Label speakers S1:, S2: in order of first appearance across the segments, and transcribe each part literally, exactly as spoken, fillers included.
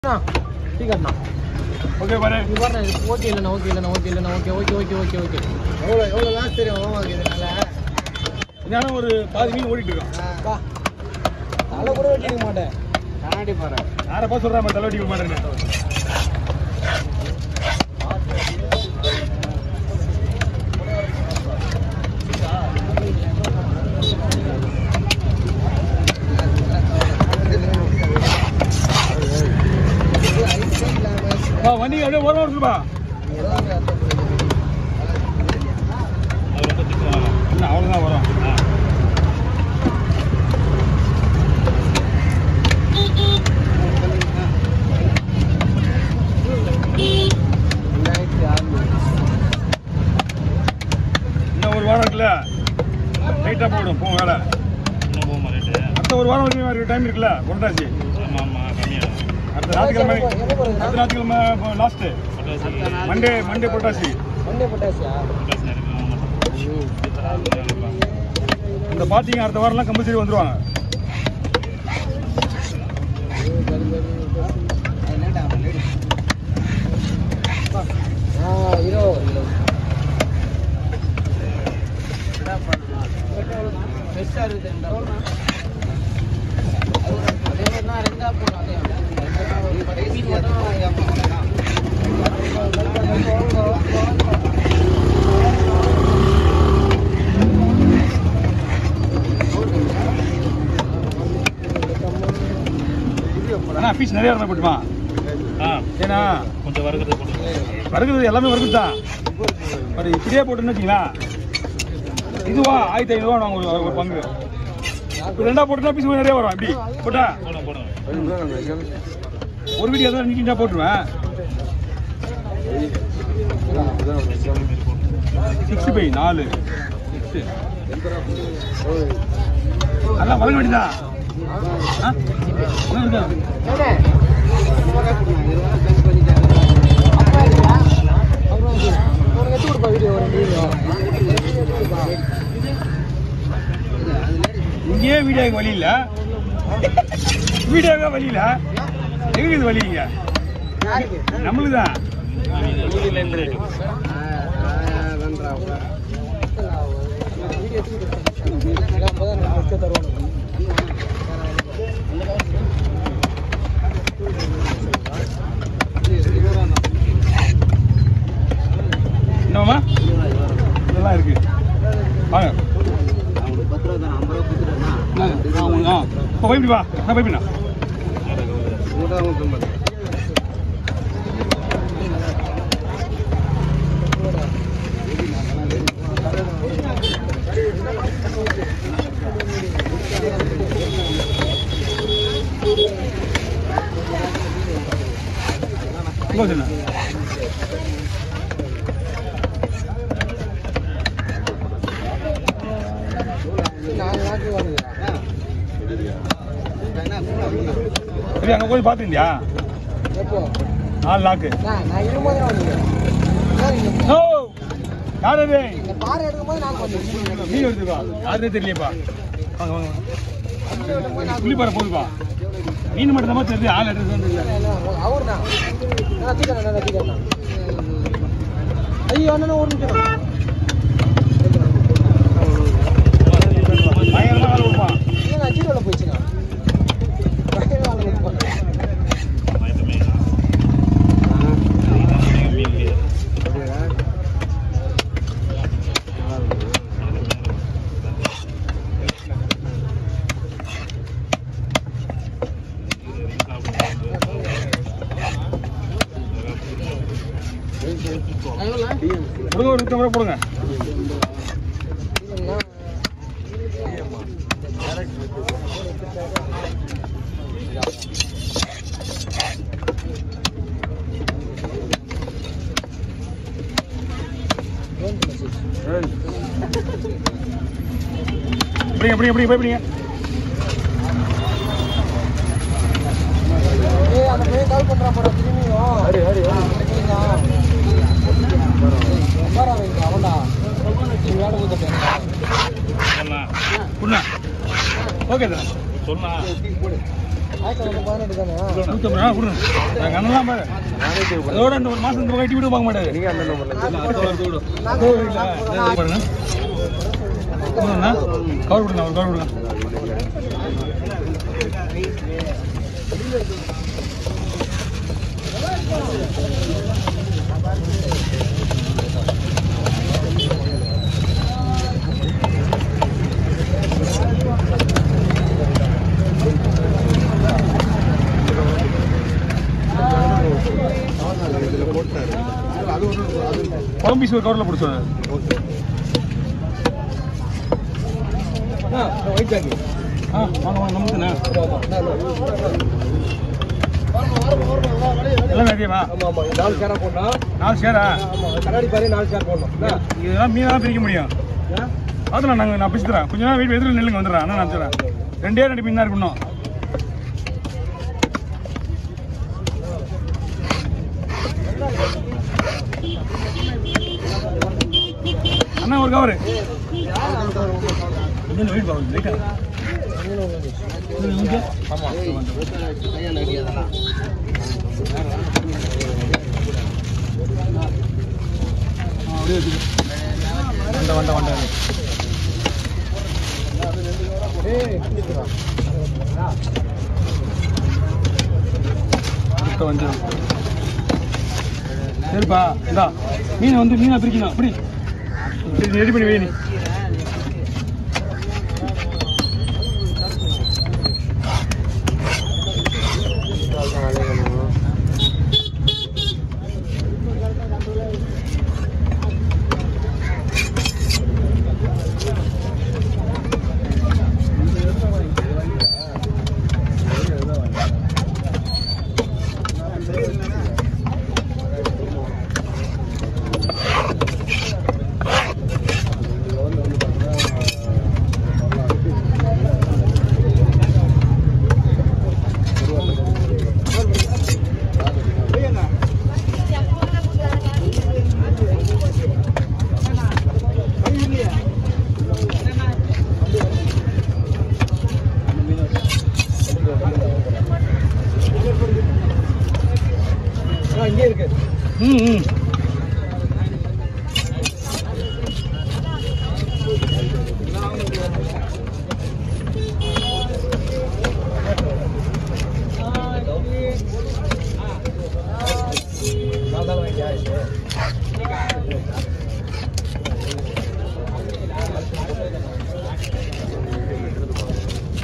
S1: ठीक है ना
S2: ओके बारे
S1: இவர் ஓகே இல்ல ஓகே இல்ல ஓகே இல்ல okay okay okay okay okay எவ்வளவு எவ்வளவு லாஸ் தெரியும் ஓமா இதனால
S2: நான் ஒரு பாதி மீன் ஓடிட்டு இருக்கேன்
S1: வா தலை கூட வெட்டிக்க மாட்டேன் கண்ணாடி பாரு
S2: யாரை பா சொல்றா நான் தலை வெட்டிக்க மாட்டேன்னு வா வண்டி அப்படியே ஓரமா இருக்குப்பா அவ்வளோதான் வரும் இன்னும் ஒரு வாரம் இருக்குல்ல லைட்டாக போயிடும் போகும் வேலை இன்னும் போகுமா ரேட்டு அடுத்த ஒரு வாரம் வரைக்கும் டைம் இருக்குல்ல கொண்டாச்சு ஆமாம் ஆமாம் கம்மியாகும் அடுத்த ஞாயிற்றுக்கிழமை அடுத்த ஞாயிற்றுக்கிழமை லாஸ்ட்டு மண்டே மண்டே பொட்டாசி
S1: மண்டே பொட்டாசியா
S2: இந்த பார்த்தீங்க அடுத்த வாரம்லாம் கம்பல்சரி வந்துடுவாங்க அண்ணா பீஸ் நிறைய இருந்தால் போட்டுமா ஏன்னா கொஞ்சம் வறுக்கிறது போட்டு வறுக்கிறது எல்லாமே வறுக்குது தான் பட் இப்படியே போட்டுன்னு வச்சிங்களா இதுவா ஆயிரத்தி ஐநூறுவா நாங்கள் ஒரு பங்கு இப்போ ரெண்டா போட்டுனா பீஸ் நிறைய வரும் இப்படி போட்டா ஒரு வீடியோ தான் நீட்டாக போட்டுருவேன் சிக்ஸ்டி ஃபைவ் நாலு சிக்ஸு அதெல்லாம் வளர்க்க வேண்டியதான் இங்கேயே வீடியோக்கு வழி இல்லை வீடியோக்கா வழி இல்லை எங்களுக்கு வழி இங்க நம்மளுக்கு தான் என்னம்மா இதெல்லாம் இருக்கு வாங்க இப்போ பயப்படி வா நான் பயப்படினா என்ன அங்க போய் பாத்துக்கியா நாலு லாக்கு யாரு மீன் எடுத்துப்பா யாருனே தெரியலையப்பா வாங்க வாங்க புள்ளி பாரு போதுப்பா மீன் மட்டும் தான் தெரியுது ஆள் எடுத்து
S1: ஐயோ அண்ணா ஒரு நிமிஷம்
S2: பயங்கரமா வேலை கொடுப்பான்
S1: அஜிரோல போயிடுச்சுங்க கொடுங்க ஒரு நூற்றம்பது ரூபா போடுங்க எப்படிங்க எப்படிங்க எப்படி எப்படிங்க அந்த பையன் கால் பண்றா போற திரும்பியும் ஹரி ஹரி அவன்டா வேலை ஊத்தப்பேன்
S2: ஓகே சார் சொன்னா நூற்றம்பது ரூபா கொடுங்க. நாங்கள் அண்ணெல்லாம் பாரு அதோட இந்த ஒரு மாதம் இந்த கட்டி விட்டு பார்க்க மாட்டாரு. நீங்கள் அந்த பாருங்க கவர் விடுங்க ஒரு கவர் விடுங்க. குழம்பு பீஸ் ஒரு கவரில் பிடிச்சோம். ஆ வாங்க வாங்க நமக்குண்ணா எல்லாம் நிறையவா?
S1: நாலு சேரா போடணும்.
S2: நாலு சேரா
S1: கண்ணாடி பாரு நாலு சேர் போடணும்.
S2: இதெல்லாம் மீனெல்லாம் பிரிக்க முடியும். அதெல்லாம் நாங்கள் நான் பிடிச்சி தரேன். கொஞ்ச நேரம் வீட்டு எதிரில் நெல்லுங்க வந்துடுறேன். அண்ணா நான் தரேன். ரெண்டே ரெண்டு மீன் தான் இருக்கணும். அண்ணா ஒரு கவரு வீடு பாருங்க லைட்டா வண்ட வண்ட வண்ட வந்து சரிப்பா இந்தா மீனை வந்து மீனை பிரிக்கணும் அப்படி ரெடி பண்ணி வேணும். இங்கே இருக்கு. ம் ம்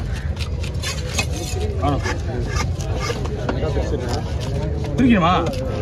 S2: பிரிக்கணுமா?